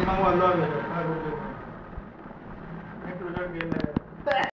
mang vào luôn rồi, hai bộ. Hết rồi, game này.